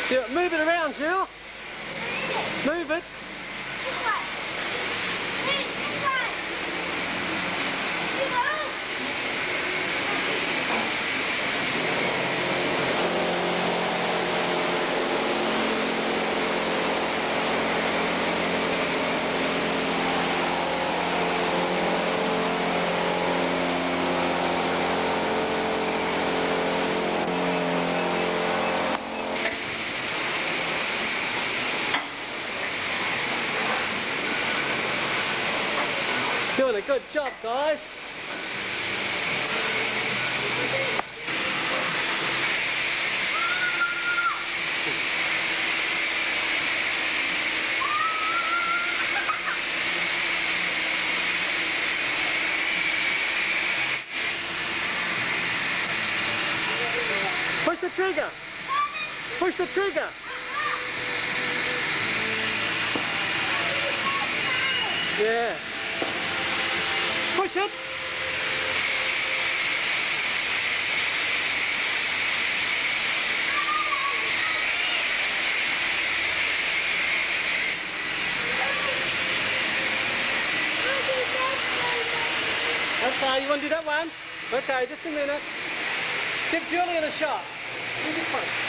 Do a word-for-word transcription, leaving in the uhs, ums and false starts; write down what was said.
Yeah, move it around, Jill. Move it. Doing a good job, guys. Push the trigger. Push the trigger. Yeah. Push it. Okay, you want to do that one? Okay, just a minute. Give Julian a shot. Give it first.